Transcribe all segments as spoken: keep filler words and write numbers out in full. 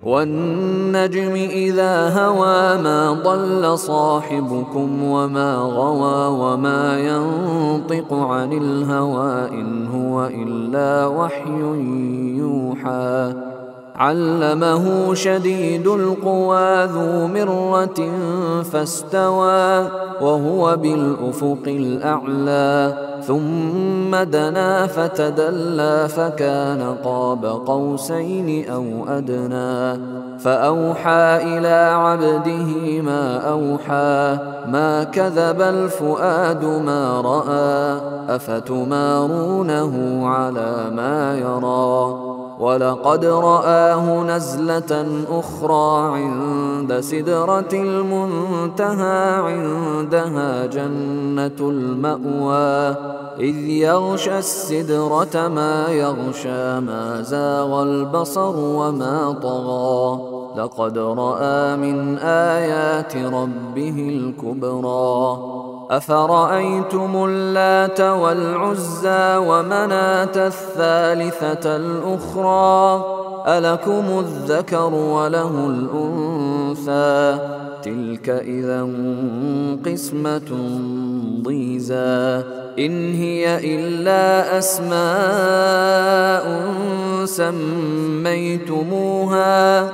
والنجم إذا هوى ما ضل صاحبكم وما غوى وما ينطق عن الهوى إن هو إلا وحي يوحى علمه شديد القوى ذو مرة فاستوى وهو بالأفق الأعلى ثم دنا فتدلى فكان قاب قوسين أو أدنى فأوحى إلى عبده ما أوحى ما كذب الفؤاد ما رأى أفتمارونه على ما يرى ولقد رآه نزلة أخرى عند سدرة المنتهى عندها جنة المأوى إذ يغشى السدرة ما يغشى ما زاغ البصر وما طغى لقد رأى من آيات ربه الكبرى أفرأيتم اللات والعزى ومناة الثالثة الأخرى ألكم الذكر وله الأنثى تلك إذا قسمة ضيزى إن هي إلا أسماء سميتموها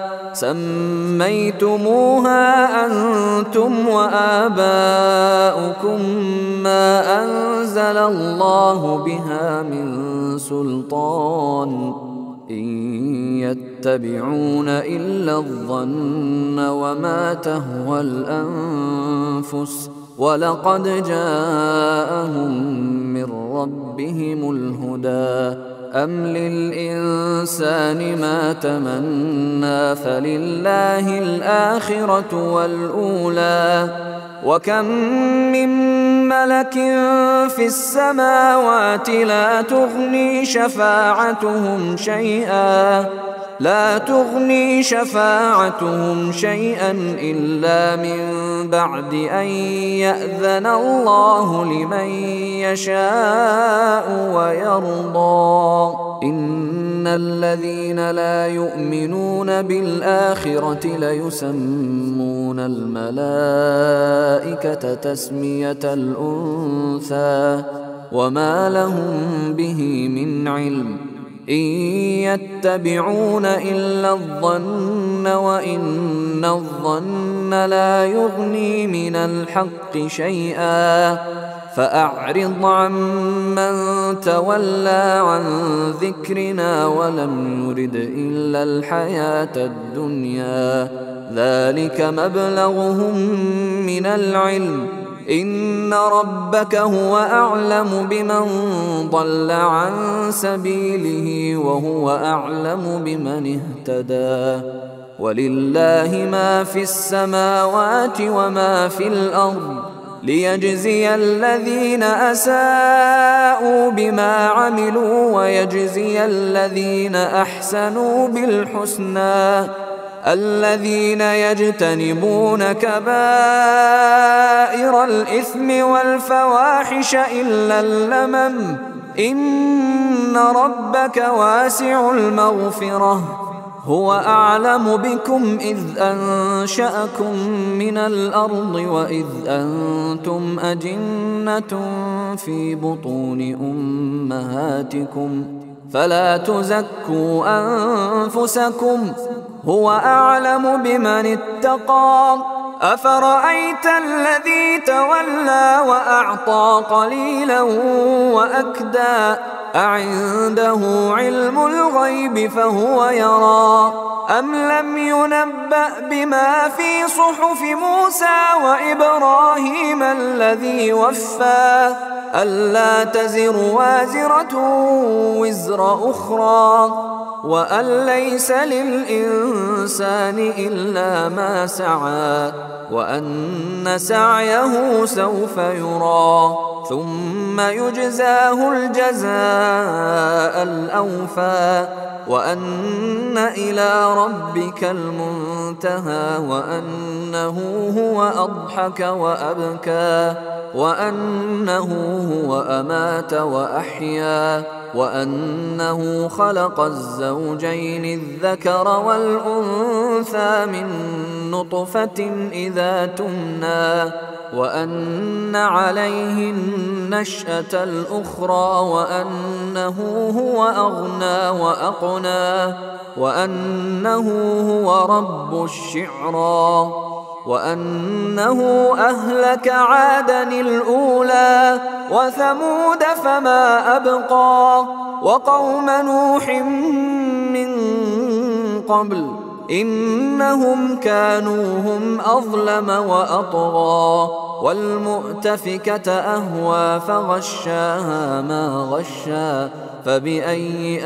سميتموها أنتم وآباؤكم ما أنزل الله بها من سلطان إن يتبعون إلا الظن وما تهوى الأنفس ولقد جاءهم من ربهم الهدى أم للإنسان ما تمنى فلله الآخرة والأولى وكم من ملك في السماوات لا تغني شفاعتهم شيئا لا تغني شفاعتهم شيئا إلا من بعد أن يأذن الله لمن يشاء ويرضى إن الذين لا يؤمنون بالآخرة ليسمون الملائكة تسمية الأنثى وما لهم به من علم إن يتبعون إلا الظن وإن الظن لا يغني من الحق شيئا فأعرض عمن تولى عن ذكرنا ولم يرد إلا الحياة الدنيا ذلك مبلغهم من العلم إن ربك هو أعلم بمن ضل عن سبيله وهو أعلم بمن اهتدى ولله ما في السماوات وما في الأرض ليجزي الذين أساءوا بما عملوا ويجزي الذين أحسنوا بالحسنى الذين يجتنبون كبائر الإثم والفواحش إلا اللمم إن ربك واسع المغفرة هو أعلم بكم إذ أنشأكم من الأرض وإذ أنتم أجنة في بطون أمهاتكم فلا تزكوا أنفسكم هو أعلم بمن اتقى أفرأيت الذي تولى وأعطى قليلا وأكدى أعنده علم الغيب فهو يرى أم لم ينبأ بما في صحف موسى وإبراهيم الذي وفى ألا تزر وازرة وزر أخرى وأن ليس للإنسان إلا ما سعى وأن سعيه سوف يرى ثم يجزاه الجزاء الأوفى وأن إلى ربك المنتهى وأنه هو أضحك وأبكى وأنه هو أمات وأحيا وأنه خلق الزوجين الذكر والأنثى الأنثى من نطفة إذا تمنى وأن عليه النشأة الأخرى وأنه هو أغنى وأقنى وأنه هو رب الشعرى وأنه أهلك عادا الأولى وثمود فما أبقى وقوم نوح من قبل إنهم كانوا هم أظلم وأطغى والمؤتفكة أهوى فغشاها ما غشا فبأي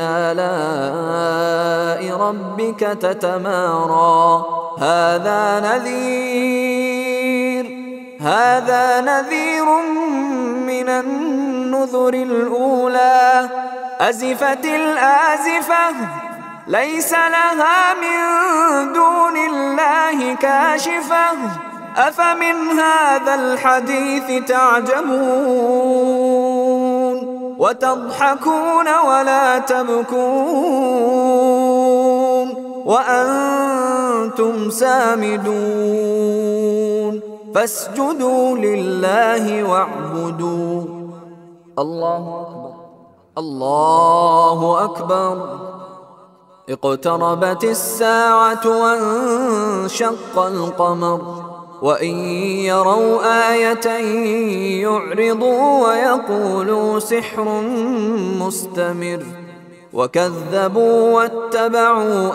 آلاء ربك تتمارى هذا نذير هذا نذير من النذر الأولى أزفت الآزفة ليس لها من دون الله كاشفة أفمن هذا الحديث تعجبون وتضحكون ولا تبكون وأنتم سامدون فاسجدوا لله واعبدوا الله أكبر الله أكبر اقتربت الساعة وانشق القمر وإن يروا آية يعرضوا ويقولوا سحر مستمر وكذبوا واتبعوا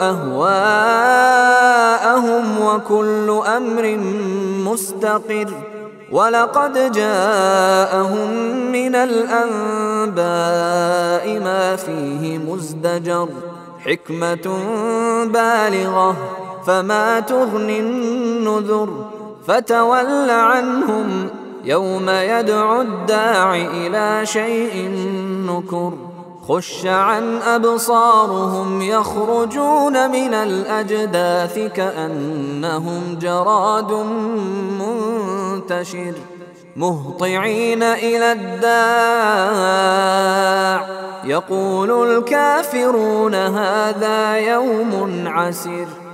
أهواءهم وكل أمر مستقر ولقد جاءهم من الأنباء ما فيه مزدجر حكمة بالغة فما تغني النذر فتول عنهم يوم يدعو الداع إلى شيء نكر خش عن أبصارهم يخرجون من الأجداث كأنهم جراد منتشر مهطعين إلى الداع يقول الكافرون هذا يوم عسر